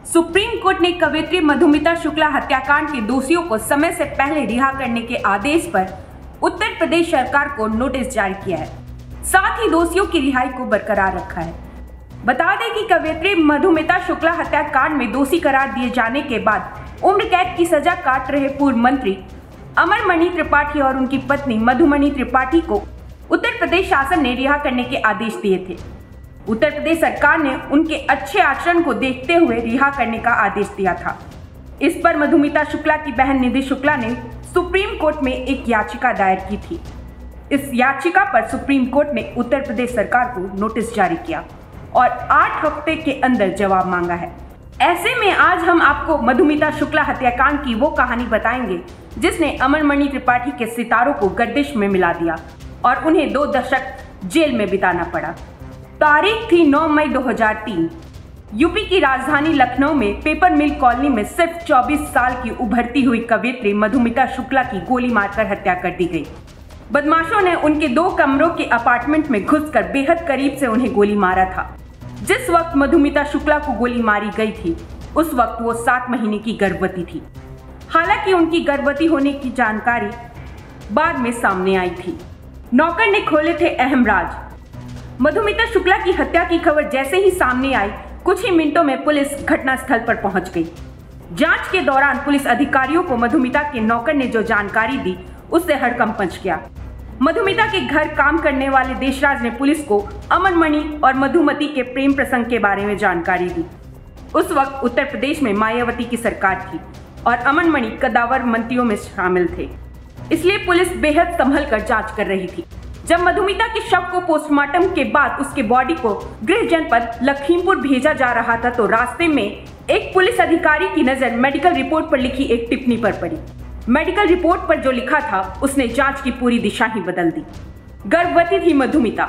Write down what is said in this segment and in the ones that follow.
Supreme court ने कवयित्री मधुमिता शुक्ला हत्याकांड के दोषियों को समय से पहले रिहा करने के आदेश पर उत्तर प्रदेश सरकार को नोटिस जारी किया है। साथ ही दोषियों की रिहाई को बरकरार रखा है। बता दें कि कवयित्री मधुमिता शुक्ला हत्याकांड में दोषी करार दिए जाने के बाद उम्र कैद की सजा काट रहे पूर्व मंत्री अमरमणि त्रिपाठी और उनकी पत्नी मधुमणि त्रिपाठी को उत्तर प्रदेश शासन ने रिहा करने के आदेश दिए थे। उत्तर प्रदेश सरकार ने उनके अच्छे आचरण को देखते हुए रिहा करने का आदेश दिया था। इस पर मधुमिता शुक्ला की बहन निधि शुक्ला ने सुप्रीम कोर्ट में एक याचिका दायर की थी। इस याचिका पर सुप्रीम कोर्ट ने उत्तर प्रदेश सरकार को नोटिस जारी किया और 8 हफ्ते के अंदर जवाब मांगा है। ऐसे में आज हम आपको मधुमिता शुक्ला हत्याकांड की वो कहानी बताएंगे जिसने अमरमणि त्रिपाठी के सितारों को गर्दिश में मिला दिया और उन्हें 2 दशक जेल में बिताना पड़ा। तारीख थी 9 मई 2003। यूपी की राजधानी लखनऊ में पेपर मिल कॉलोनी में सिर्फ 24 साल की उभरती हुई कवयित्री मधुमिता शुक्ला की गोली मारकर हत्या कर दी गई। बदमाशों ने उनके 2 कमरों के अपार्टमेंट में घुसकर बेहद करीब से उन्हें गोली मारा था। जिस वक्त मधुमिता शुक्ला को गोली मारी गई थी उस वक्त वो 7 महीने की गर्भवती थी। हालांकि उनकी गर्भवती होने की जानकारी बाद में सामने आई थी। नौकर ने खोले थे अहम राज। मधुमिता शुक्ला की हत्या की खबर जैसे ही सामने आई, कुछ ही मिनटों में पुलिस घटनास्थल पर पहुंच गई। जांच के दौरान पुलिस अधिकारियों को मधुमिता के नौकर ने जो जानकारी दी उससे हड़कंप मच गया। मधुमिता के घर काम करने वाले देशराज ने पुलिस को अमरमणि और मधुमती के प्रेम प्रसंग के बारे में जानकारी दी। उस वक्त उत्तर प्रदेश में मायावती की सरकार थी और अमरमणि कद्दावर मंत्रियों में शामिल थे, इसलिए पुलिस बेहद संभल कर जांच कर रही थी। जब मधुमिता के शव को पोस्टमार्टम के बाद उसके बॉडी को गृह जनपद लखीमपुर भेजा जा रहा था तो रास्ते में एक पुलिस अधिकारी की नजर मेडिकल रिपोर्ट पर लिखी एक टिप्पणी पर पड़ी। मेडिकल रिपोर्ट पर जो लिखा था उसने जांच की पूरी दिशा ही बदल दी। गर्भवती थी मधुमिता।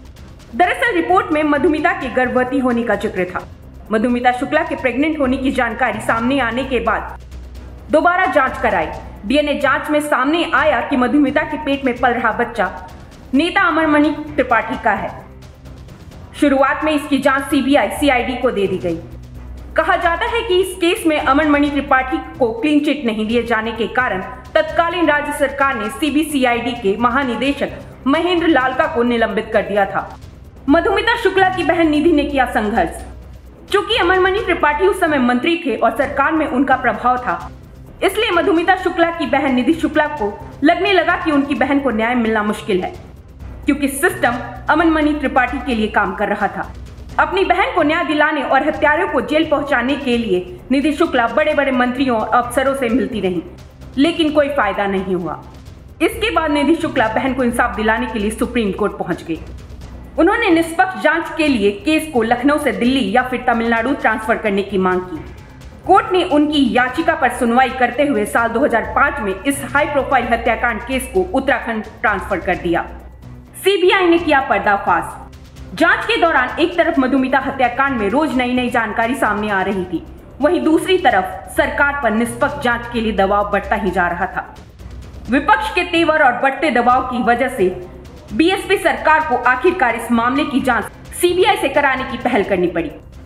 दरअसल रिपोर्ट में मधुमिता के गर्भवती होने का जिक्र था। मधुमिता शुक्ला के प्रेग्नेंट होने की जानकारी सामने आने के बाद दोबारा जांच कराई। डीएनए जांच में सामने आया कि मधुमिता के पेट में पल रहा बच्चा नेता अमरमणि त्रिपाठी का है। शुरुआत में इसकी जांच सीबीआई सीआईडी को दे दी गई। कहा जाता है कि इस केस में अमरमणि त्रिपाठी को क्लीन चिट नहीं दिए जाने के कारण तत्कालीन राज्य सरकार ने सीबीसीआईडी के महानिदेशक महेंद्र लालका को निलंबित कर दिया था। मधुमिता शुक्ला की बहन निधि ने किया संघर्ष। चूंकि अमरमणि त्रिपाठी उस समय मंत्री थे और सरकार में उनका प्रभाव था, इसलिए मधुमिता शुक्ला की बहन निधि शुक्ला को लगने लगा कि उनकी बहन को न्याय मिलना मुश्किल है, क्योंकि सिस्टम अमरमणि त्रिपाठी के लिए काम कर रहा था। अपनी बहन को न्याय दिलाने और हत्यारों को जेल पहुंचाने के लिए निधि शुक्ला बड़े बड़े मंत्रियों और अफसरों से मिलती रही, लेकिन कोई फायदा नहीं हुआ। इसके बाद निधि शुक्ला बहन को इंसाफ दिलाने के लिए सुप्रीम कोर्ट पहुंच गई। उन्होंने निष्पक्ष जांच के लिए केस को लखनऊ से दिल्ली या फिर तमिलनाडु ट्रांसफर करने की मांग की। कोर्ट ने उनकी याचिका पर सुनवाई करते हुए साल 2005 में इस हाई प्रोफाइल हत्याकांड केस को उत्तराखंड ट्रांसफर कर दिया। सीबीआई ने किया पर्दाफाश। जांच के दौरान एक तरफ मधुमिता हत्याकांड में रोज नई नई जानकारी सामने आ रही थी, वहीं दूसरी तरफ सरकार पर निष्पक्ष जांच के लिए दबाव बढ़ता ही जा रहा था। विपक्ष के तेवर और बढ़ते दबाव की वजह से बीएसपी सरकार को आखिरकार इस मामले की जांच सीबीआई से कराने की पहल करनी पड़ी।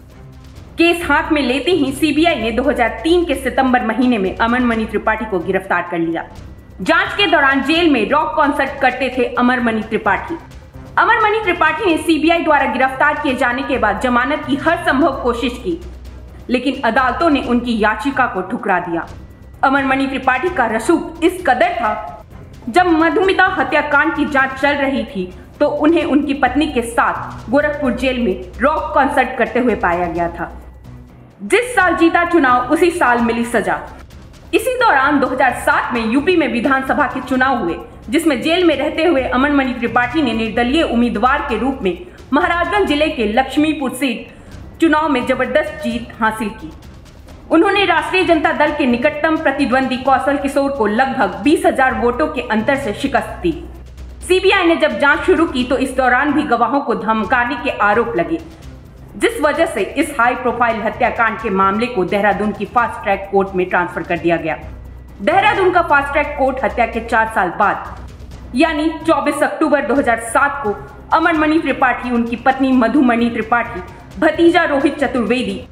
केस हाथ में लेते ही सीबीआई ने 2003 के सितंबर महीने में अमरमणि त्रिपाठी को गिरफ्तार कर लिया। जांच के दौरान जेल में रॉक कॉन्सर्ट करते थे अमरमणि त्रिपाठी। अमरमणि त्रिपाठी ने सीबीआई द्वारा गिरफ्तार किए जाने के बाद जमानत की हर संभव कोशिश की, लेकिन अदालतों ने उनकी याचिका को ठुकरा दिया। अमरमणि त्रिपाठी का रसूख इस कदर था, जब मधुमिता हत्याकांड की जांच चल रही थी तो उन्हें उनकी पत्नी के साथ गोरखपुर जेल में रॉक कॉन्सर्ट करते हुए पाया गया था। जिस साल जीता चुनाव उसी साल मिली सजा। इसी दौरान 2007 में यूपी में विधानसभा के चुनाव हुए, जिसमें जेल में रहते हुए अमरमणि त्रिपाठी ने निर्दलीय उम्मीदवार के रूप में महाराजगंज जिले के लक्ष्मीपुर सीट चुनाव में जबरदस्त जीत हासिल की। उन्होंने राष्ट्रीय जनता दल के निकटतम प्रतिद्वंदी कौशल किशोर को लगभग 20,000 वोटों के अंतर से शिकस्त दी। सीबीआई ने जब जांच शुरू की तो इस दौरान भी गवाहों को धमकाने के आरोप लगे, जिस वजह से इस हाई प्रोफाइल हत्याकांड के मामले को देहरादून की फास्ट ट्रैक कोर्ट में ट्रांसफर कर दिया गया। देहरादून का फास्ट ट्रैक कोर्ट हत्या के 4 साल बाद यानी 24 अक्टूबर 2007 को अमरमणि त्रिपाठी, उनकी पत्नी मधुमणि त्रिपाठी, भतीजा रोहित चतुर्वेदी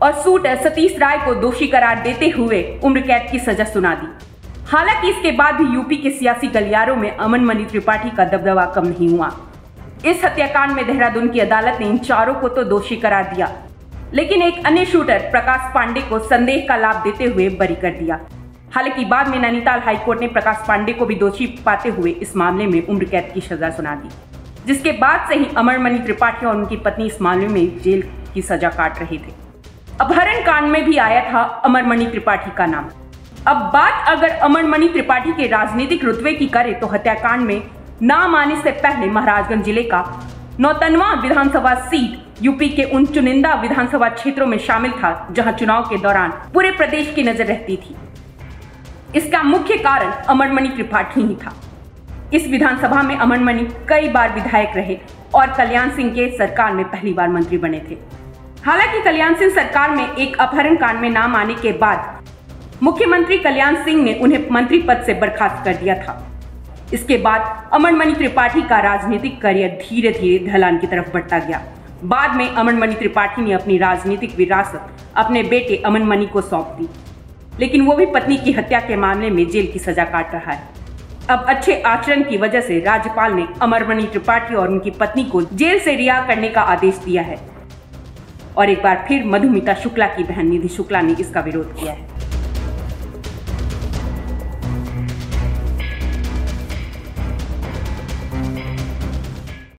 और शूटर सतीश राय को दोषी करार देते हुए उम्र कैद की सजा सुना दी। हालांकि इसके बाद भी यूपी के सियासी गलियारों में अमन मणि त्रिपाठी का दबदबा कम नहीं हुआ। इस हत्याकांड में देहरादून की अदालत ने इन चारों को तो दोषी करार दिया, लेकिन एक अन्य शूटर प्रकाश पांडे को संदेह का लाभ देते हुए बरी कर दिया। हालांकि बाद में नैनीताल हाईकोर्ट ने प्रकाश पांडे को भी दोषी पाते हुए इस मामले में उम्र कैद की सजा सुना दी, जिसके बाद से ही अमन मणि त्रिपाठी और उनकी पत्नी इस मामले में जेल की सजा काट रहे थे। अपहरण कांड में भी आया था अमर मणि त्रिपाठी का नाम। अब बात अगर अमर मणि त्रिपाठी के राजनीतिक रुतबे की करें तो हत्याकांड में नाम आने से पहले महाराजगंज जिले का 99वां विधानसभा सीट यूपी के उन चुनिंदा विधानसभा क्षेत्रों में शामिल था जहां चुनाव के दौरान पूरे प्रदेश की नजर रहती थी। इसका मुख्य कारण अमर मणि त्रिपाठी ही था। इस विधानसभा में अमर मणि कई बार विधायक रहे और कल्याण सिंह के सरकार में पहली बार मंत्री बने थे। हालांकि कल्याण सिंह सरकार में एक अपहरण कांड में नाम आने के बाद मुख्यमंत्री कल्याण सिंह ने उन्हें मंत्री पद से बर्खास्त कर दिया था। इसके बाद अमर मणि त्रिपाठी का राजनीतिक करियर धीरे धीरे ढलान की तरफ बढ़ता गया। बाद में अमर मणि त्रिपाठी ने अपनी राजनीतिक विरासत अपने बेटे अमन मणि को सौंप दी, लेकिन वो भी पत्नी की हत्या के मामले में जेल की सजा काट रहा है। अब अच्छे आचरण की वजह से राज्यपाल ने अमर मणि त्रिपाठी और उनकी पत्नी को जेल से रिहा करने का आदेश दिया है और एक बार फिर मधुमिता शुक्ला की बहन निधि शुक्ला ने इसका विरोध किया है।